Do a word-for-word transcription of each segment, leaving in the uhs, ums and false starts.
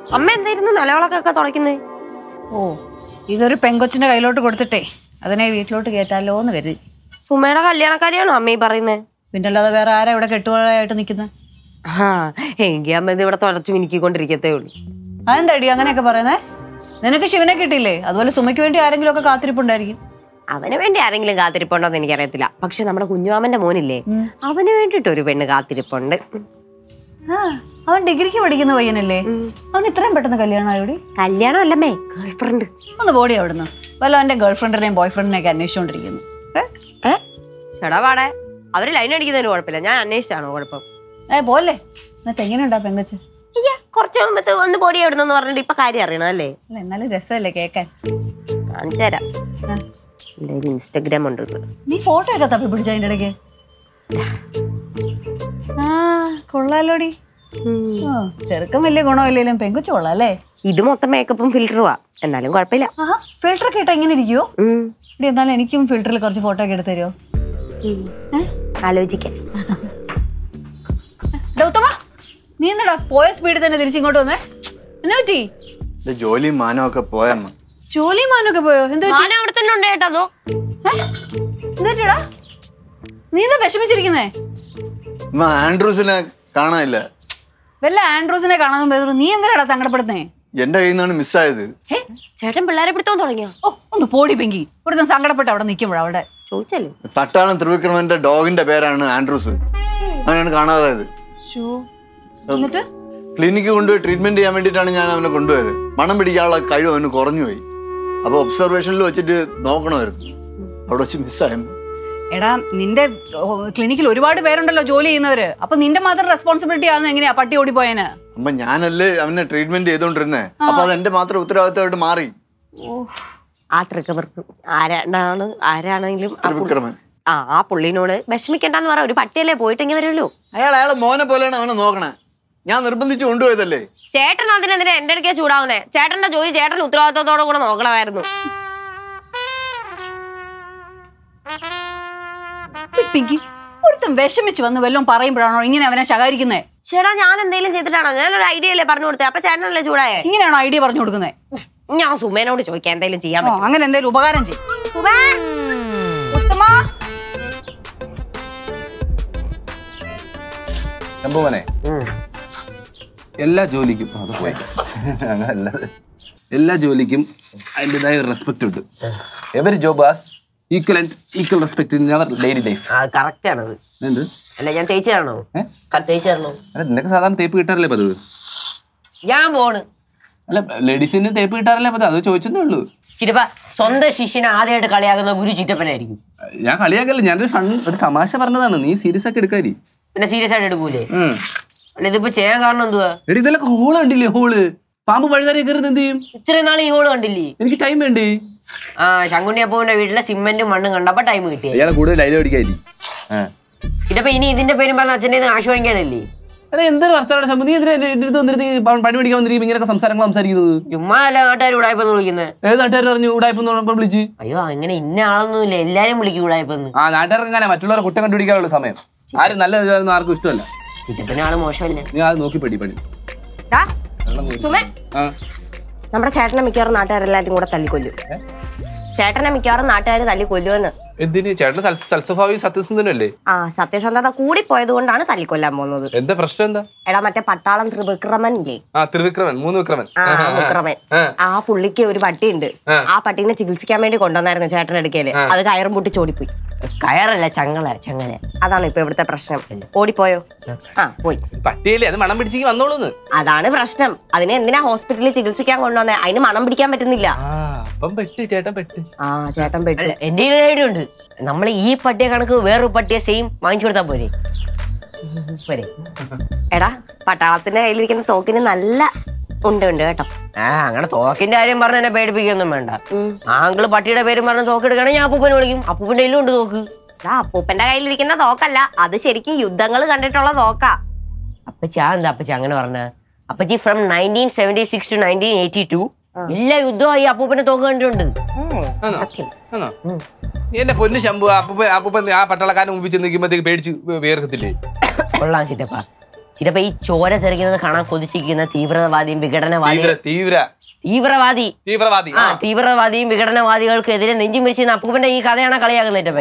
അമ്മ എന്തായിരുന്നു നിലവിളക്കൊക്കെ തുടയ്ക്കുന്നേ? ഓ, ഇതൊരു പെങ്കൊച്ചിന്റെ കയ്യിലോട്ട് കൊടുത്തിട്ടേ അതിനെ വീട്ടിലോട്ട് കേട്ടാലോ എന്ന് കരുതി. സുമയുടെ കല്യാണക്കാരിയാണോ അമ്മ ഈ പറയുന്നേ? പിന്നെ അല്ലാതെ വേറെ ആരാ ഇവിടെ കെട്ടുവാഴായിട്ട് നിൽക്കുന്നത്? ആ എങ്കിൽ അമ്മ ഇത് ഇവിടെ തുളച്ചു മിനിക്കൊണ്ടിരിക്കത്തേ ഉള്ളൂ. അതെന്താടി അങ്ങനെയൊക്കെ പറയുന്നേ? നിനക്ക് ശിവനെ കിട്ടിയില്ലേ? അതുപോലെ സുമയ്ക്ക് വേണ്ടി ആരെങ്കിലും ഒക്കെ കാത്തിരിപ്പുണ്ടായിരിക്കും. അവന് വേണ്ടി ആരെങ്കിലും കാത്തിരിപ്പുണ്ടോന്ന് എനിക്കറിയത്തില്ല. പക്ഷെ നമ്മുടെ കുഞ്ഞുമാമന്റെ മോനില്ലേ, അവന് വേണ്ടിട്ട് ഒരു പെണ്ണ് കാത്തിരിപ്പുണ്ട്. ആ, അവൻ ഡിഗ്രിക്ക് പഠിക്കുന്ന പയ്യനല്ലേ? അവൻ ഇത്രയും പെട്ടെന്ന് കല്യാണം ആയോടി? കല്യാണം അല്ലമ്മേ, ഗേൾ ഫ്രണ്ട്. ഒന്ന് ബോഡി അവിടുന്ന് വല്ല അവന്റെ ഗേൾ ഫ്രണ്ടിനെയും ബോയ് ഫ്രണ്ടിനെയൊക്കെ അന്വേഷിച്ചോണ്ടിരിക്കുന്നു. ചേടാ പാടെ, അവര് ലൈൻ അടിക്കുന്നതിന് കുഴപ്പമില്ല, ഞാൻ അന്വേഷിച്ചാണോ കുഴപ്പം? ഏ പോലെ എന്നിട്ട് എങ്ങനെയുണ്ടാ പെങ്കച്ച്? കുറച്ച് മുമ്പത്തെ ഒന്ന് ബോഡി എവിടുന്നെന്ന് പറഞ്ഞിട്ട് ഇപ്പൊ കാര്യം അറിയണം അല്ലേ? അല്ല എന്നാലും രസമല്ലേ കേക്കാൻ. കാണിച്ചു തരാം. ഇൻസ്റ്റഗ്രാം ഉണ്ട്. നീ ഫോട്ടോ ഒക്കെ തപ്പി പിടിച്ചോ അതിന്റെ ഇടയ്ക്ക്? ആ കൊള്ളാലോടി. ചെറുക്കം വലിയ ഗുണമില്ലേലും പെങ്കുച്ചു കൊള്ളാം അല്ലേ? ഇത് മൊത്തം മേക്കപ്പും ഫിൽറ്ററുവാ, എന്നാലും കുഴപ്പമില്ല. ഫിൽറ്റർ ഒക്കെ ഇട്ടാ ഇങ്ങനെ ഇരിക്കുവോ? ഇടി എന്നാലും എനിക്കും ഫിൽറ്ററിൽ കുറച്ച് ഫോട്ടോ ഒക്കെ എടുത്ത് തരുമോ? ആലോചിക്കാൻ. നീ എന്നടാ പോയ സ്പീഡിൽ തന്നെ തിരിച്ചിങ്ങോട്ട് വന്നേ? എന്നാ പറ്റി? ജോലിയും മാനവും ഒക്കെ പോയമ്മ. ജോലിയും മാനവും ഒക്കെ പോയോ? എന്താ അവിടെ തന്നെ ഉണ്ട് കേട്ടോ. എന്താ നീ എന്താ വിഷമിച്ചിരിക്കുന്നേ? ആൻഡ്രൂസിനെ കാണാനില്ല. വല്ല ആൻഡ്രൂസിനെ കാണാൻ പോയതോ? നീ എന്തിനാടാ സങ്കടപ്പെടുന്നേ? എന്റെ കയ്യിൽ നിന്നാണ് മിസ്സായത്. ചേട്ടൻ പിള്ളേരെ പിടുത്തം തുടങ്ങിയോ? ഓ ഒന്ന് പോടി പെങ്കി. ഒരു സങ്കടപ്പെട്ട് അവിടെ നിൽക്കുമ്പോഴാ അവിടെ ചോദിച്ചല്ലേ. പട്ടാളം ത്രിവിക്രമന്റെ ഡോഗിന്റെ പേരാണ് ആൻഡ്രൂസ്. അങ്ങനെയാണ് കാണാതായത്. ക്ലിനിക്ക് കൊണ്ടുപോയി ട്രീറ്റ്മെന്റ് ചെയ്യാൻ വേണ്ടിയിട്ടാണ് ഞാൻ അവനെ കൊണ്ടുപോയത്. മണം പിടിക്കാനുള്ള കഴിവ് അവന് കുറഞ്ഞുപോയി. അപ്പൊ ഒബ്സർവേഷനിൽ വെച്ചിട്ട് നോക്കണമായിരുന്നു. അവിടെ വെച്ച് മിസ്സായ. എടാ നിന്റെ ക്ലിനിക്കിൽ ഒരുപാട് പേരുണ്ടല്ലോ ജോലി ചെയ്യുന്നവര്. അപ്പൊ നിന്റെ മാത്രം റെസ്പോൺസിബിലിറ്റി ആവുന്ന എങ്ങനെയാ പട്ടി ഓടിപ്പോയന്? അമ്മ ഞാനല്ലേ അവനെ ട്രീറ്റ്മെന്റ് ചെയ്തോണ്ടിരുന്നേ. അപ്പൊ അത് എന്റെ മാത്രം ഉത്തരവാദിത്തമായിട്ട് മാറി. ആ ട്രിക്കവർക്ക് ആരാണ് ആരാണെങ്കിലും ത്രിവിക്രമൻ ആ ആ പുള്ളിനോട് വിഷമിക്കണ്ടെന്ന് പറ. ഒരു പട്ടിയല്ലേ പോയിട്ടെങ്കിൽ വരുമല്ലോ. അയാൾ അയാളെ മോനെ പോലെയാണ് അവനെ നോക്കണേ. ഞാൻ നിർബന്ധിച്ച് കൊണ്ടുപോയതല്ലേ. ചേട്ടൻ അതിനെതിരെ എന്റെ അടുക്കേ ചൂടാവുന്നേ. ചേട്ടന്റെ ജോലി ചേട്ടൻ ഉത്തരവാദിത്തത്തോടെ കൂടെ നോക്കണമായിരുന്നു. ഒരുത്തം വിഷമിച്ച് വന്ന് വല്ലതും പറയുമ്പോഴാണോ ഇങ്ങനെ അവനെ ശകാരിക്കുന്നേ? ചേട്ടാ ഞാൻ എന്തെങ്കിലും ചെയ്തിട്ടാണോ? ഞാനൊരു ഐഡിയ അല്ലേ പറഞ്ഞു കൊടുത്തേ. അപ്പൊ ചേട്ടനല്ലേ ചൂടായേ? ഇങ്ങനെയാണോ ഐഡിയ പറഞ്ഞു കൊടുക്കുന്നേ? ഞാൻ സുമേനോട് ചോദിക്കാം എന്തെങ്കിലും ചെയ്യാൻ. അങ്ങനെ എന്തെങ്കിലും ഉപകാരം ചെയ്യും. എല്ലാ ജോലിക്കും അങ്ങനല്ല, എല്ലാ ജോലിക്കും അതിൻ്റെതായ റെസ്പെക്ട് ഉണ്ട്. Every job has equal and equal respect in our daily life. Correct ആണത്. എന്ത് അല്ല ഞാൻ തേച്ച് തരണോ? തേച്ച് തരണോ? അല്ല നിനക്ക് സാധാരണ തേപ്പ് കിട്ടാറില്ലേ പതിവ്? ഞാൻ പോണ്. അല്ല ലേഡീസിന് തേപ്പ് കിട്ടാറില്ലേ പതിവ്? അത് ചോദിച്ചതേ ഉള്ളൂ. ചിറ്റപ്പ സ്വന്തം ശിഷ്യനെ ആദ്യമായിട്ട് കളിയാക്കുന്ന ഗുരു ചിറ്റപ്പനായിരിക്കും. ഞാൻ കളിയാക്കല്ല, ഞാനൊരു ഫൺ ഒരു തമാശ പറഞ്ഞതാണ്. നീ സീരിയസ് ആക്കി എടുക്കാരി. പിന്നെ സീരിയസ് ആയിട്ട് എടുക്കൂലേ? അല്ല ഇതിപ്പോ ചെയ്യാൻ കാരണം എന്തുവാ? എടി ഇതെല്ലാം ഹോള് കണ്ടില്ലേ? ഹോള് പാമ്പ് പഴുതാരി കയറുന്നത് എന്ത് ചെയ്യും? ഇത്രയും നാൾ ഈ ഹോള് കണ്ടില്ലേ? എനിക്ക് ടൈം വേണ്ടേ? ആ ശങ്കുണ്ണി അപ്പൂന്റെ വീട്ടിലെ സിമെന്റും മണ്ണും കണ്ടപ്പോ ടൈം കിട്ടിയ. അയാളെ കൂടുതൽ ലൈല പിടിക്കാരി. ഇതപ്പോ ഇനി ഇതിന്റെ പേരും പറഞ്ഞ അച്ഛൻ്റെ ആശു വാങ്ങിക്കാനല്ലേ? അതെ എന്തൊരു വർത്തമാനം. നീ എന്തിനാ പണി പിടിക്കാൻ വന്നിരിക്കും ഇങ്ങനെയൊക്കെ സംസാരങ്ങൾ സംസാരിക്കുന്നത്? ചുമ്മാ അല്ല നാട്ടുകാർ ഉടായ്പെന്ന് വിളിക്കുന്നത്. ഏത് നാട്ടുകാർ പറഞ്ഞു ഉടായ്പെന്ന് വിളിച്ച്? അയ്യോ അങ്ങനെ ഇന്ന ആളൊന്നുമില്ല, എല്ലാരും വിളിക്കും ഉടായ്പെന്ന്. ആ നാട്ടുകാർക്ക് അങ്ങനെ മറ്റുള്ളവരെ കുറ്റം കണ്ടുപിടിക്കാനുള്ള സമയം. ആരും നല്ല ഇതായിരുന്നു ആർക്കും ഇഷ്ടമല്ല. ചിറ്റപ്പന ആള് മോശമല്ലേ? നീ അത് നോക്കി പടി പണി. നമ്മുടെ ചേട്ടനെ മിക്കവാറും നാട്ടുകാരെല്ലാരും കൂടെ തല്ലിക്കൊല്ലും. ചേട്ടനെ മിക്കവാറും നാട്ടുകാർ തല്ലിക്കൊല്ലുമെന്ന്. എന്തിന്? ചേട്ടൻ സൽസ്വഭാവി സത്യസന്ധനല്ലേ? ആ സത്യസന്ധത കൂടി പോയത് കൊണ്ടാണ് തല്ലിക്കൊല്ലാൻ പോകുന്നത്. എന്താ പ്രശ്നം? എന്താ? എടാ മറ്റേ പട്ടാളം ത്രിവിക്രമൻ ഇല്ലേ? ആ ത്രിവിക്രമൻ, മൂന്ന് വിക്രമൻ. വിക്രമൻ. ആ പുള്ളിക്ക് ഒരു പട്ടിയുണ്ട്. ആ പട്ടീനെ ചികിത്സിക്കാൻ വേണ്ടി കൊണ്ടുവന്നായിരുന്നു ചേട്ടന്റെ അടുക്കല്. അത് കയറും പൊട്ടി ചോടിപ്പോയി. കയറല്ല ചങ്ങല, ചങ്ങല. അതാണ് ഇപ്പൊ ഇവിടുത്തെ പ്രശ്നം. ഓടിപ്പോയോ? ആ പോയി. പട്ടിയല്ലേ അത് മണം പിടിച്ചേക്ക് വന്നോളൂന്ന്. അതാണ് പ്രശ്നം. അതിനെ എന്തിനാ ഹോസ്പിറ്റലിൽ ചികിത്സിക്കാൻ കൊണ്ടുവന്നേ? അതിന് മണം പിടിക്കാൻ പറ്റുന്നില്ല. ചേട്ടൻ പെട്ട്. ആ ചേട്ടൻ പെട്ട്. എന്റെ ഐഡിയ ഉണ്ട്. നമ്മൾ ഈ പട്ടിയെ കണക്ക് വേറൊരു പട്ടിയെ സെയിം വാങ്ങിച്ചു കൊടുത്താൽ പോരെ? പോരെ. എടാ പട്ടാളത്തിന്റെ കയ്യിലിരിക്കുന്ന തോക്കിന് നല്ല ഉണ്ട് ഉണ്ട് കേട്ടോ. ആ അങ്ങനെ തോക്കിന്റെ കാര്യം പറഞ്ഞ എന്നെ പേടിപ്പിക്കൊന്നും വേണ്ട. ആങ്കിള് പട്ടിയുടെ പേരും പറഞ്ഞ തോക്ക് എടുക്കണേ ഞാൻ അപ്പൂപ്പനെ വിളിക്കും. അപ്പൂപ്പന്റെ കയ്യിലും ഉണ്ട് തോക്ക്. അപ്പൂപ്പന്റെ കയ്യിലിരിക്കുന്ന തോക്കല്ല, അത് ശരിക്കും യുദ്ധങ്ങൾ കണ്ടിട്ടുള്ള തോക്കാ. അപ്പച്ചി ആ എന്താ അപ്പച്ചി അങ്ങനെ പറഞ്ഞ? അപ്പച്ചി from nineteen seventy six to nineteen eighty two എല്ലാ യുദ്ധമായി അപ്പൂപ്പന്റെ തോക്ക് കണ്ടിട്ടുണ്ട്. സത്യം. എന്റെ പൊന്നു ശംഭു, അപ്പൂപ്പൻ അപ്പൂപ്പൻ ആ പട്ടാളക്കാരൻ മുമ്പിൽ ചെന്ന് നിൽക്കുമ്പോഴത്തേക്ക് പേടിച്ച് വേർക്കത്തില്ലേ? കൊള്ളാം ചിറ്റപ്പ. ചിലപ്പോ ഈ ചോര തെറിക്കുന്നത് കാണാൻ കൊതിച്ചിരിക്കുന്ന തീവ്രവാദിയും വിഘടനവാദിയും തീവ്ര തീവ്രവാദി തീവ്രവാദി ആ തീവ്രവാദിയും വിഘടനവാദികൾക്കെതിരെ നെഞ്ചും വിരിച്ച് അപ്പൂപ്പന്റെ ഈ കഥയാണ് കളിയാക്കുന്നത്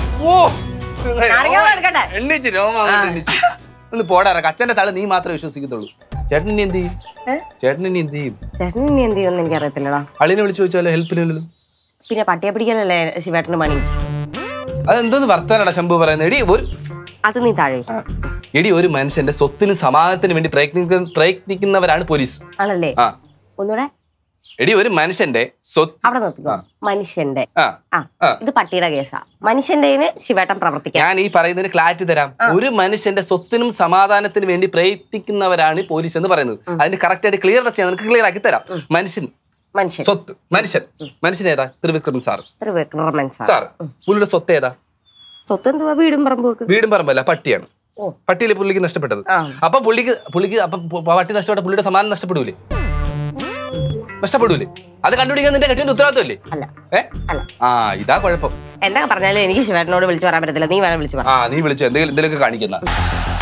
എണ്ണിച്ച് രോമാണിച്ച് ഒന്ന് പോടാറ അച്ഛന്റെ തല നീ മാത്രമേ വിശ്വസിക്കത്തുള്ളൂ. ചേട്ടൻ ഇനി എന്ത് ചെയ്യും? ചേട്ടൻ ഇനി എന്ത് ചെയ്യും? ചേട്ടൻ ഇനി എന്ത് ചെയ്യുമെന്ന് എനിക്ക് അറിയത്തില്ലടാ. അളിനെ വിളിച്ചു ചോദിച്ചാലോ ഹെൽപ്പിനല്ലോ. പിന്നെ പട്ടിയെ പിടിക്കലല്ലേ ശിവേട്ടന് പണി. അതെന്തോന്ന് വർത്താനടാ ശംഭു പറയുന്നത്? എടി ഒരു അത് നീ താഴെ എടി ഒരു മനുഷ്യന്റെ സ്വത്തിനും സമാധാനത്തിനും വേണ്ടി പ്രയത്നിക്കുന്ന പ്രയത്നിക്കുന്നവരാണ് പോലീസ് ആണല്ലേ? ആ ഒന്നുകൂടെ എടി ഒരു മനുഷ്യന്റെ സ്വത്ത് അവിടെ നോക്കിക്കോ. മനുഷ്യന്റെ ആ ഇത് പട്ടിയുടെ കേസാ. മനുഷ്യന്റെ ശിവേട്ടൻ പ്രവർത്തിക്കാം. ഞാൻ ഈ പറയുന്നതിന് ക്ലാരിറ്റി തരാം. ഒരു മനുഷ്യന്റെ സ്വത്തിനും സമാധാനത്തിനും വേണ്ടി പ്രയത്നിക്കുന്നവരാണ് പോലീസ് എന്ന് പറയുന്നത്. അതിന്റെ കറക്റ്റ് ആയിട്ട് ക്ലിയർ ചെയ്യാൻ നമുക്ക് ക്ലിയർ ആക്കി തരാം. മനുഷ്യൻ മനുഷ്യൻ സ്വത്ത് മനുഷ്യൻ മനുഷ്യൻ ഏതാ? ത്രിവിക്രമൻ സാർ ത്രിവിക്രമൻ സാർ പുള്ളിയുടെ സ്വത്ത് ഏതാ? സ്വത്ത് എന്തുവാ? വീടും പറമ്പും. വീടും പറമ്പല്ല, പട്ടിയാണ്. പട്ടിയിലെ പുള്ളിക്ക് നഷ്ടപ്പെട്ടത്. അപ്പൊ പുള്ളിക്ക് പുള്ളിക്ക് അപ്പൊ പട്ടി നഷ്ടപ്പെട്ട പുള്ളിയുടെ സമാധാനം നഷ്ടപ്പെടൂലേ? നഷ്ടപ്പെടൂലേ? അത് കണ്ടുപിടിക്കാൻ നിന്റെ കെട്ടിന്റെ ഉത്തരവാദിത്തമല്ലേ? ഏ ആ ഇതാ കുഴപ്പം. എന്താ പറഞ്ഞാലും എനിക്ക് ശിവേട്ടനോട് വിളിച്ചു പറയാൻ പറ്റത്തില്ല. നീ വേണം വിളിച്ചു പറ. ആ നീ വിളിച്ചു എന്തെങ്കിലും എന്തെങ്കിലുമൊക്കെ കാണിക്കുന്ന